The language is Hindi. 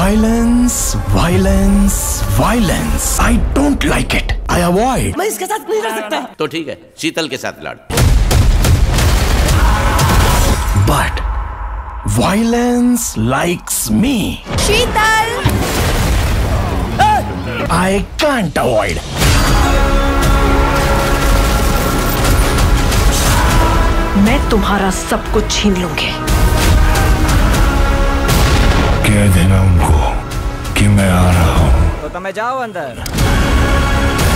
Violence, violence, violence. I don't like it. I avoid. मैं इसके साथ नहीं रह सकता। तो ठीक है, शीतल के साथ लड़। But violence likes me. Sheetal. I can't avoid. मैं तुम्हारा सब कुछ छीन लूंगी। कह देना उनको कि मैं आ रहा हूँ। तो मैं जाऊँ अंदर।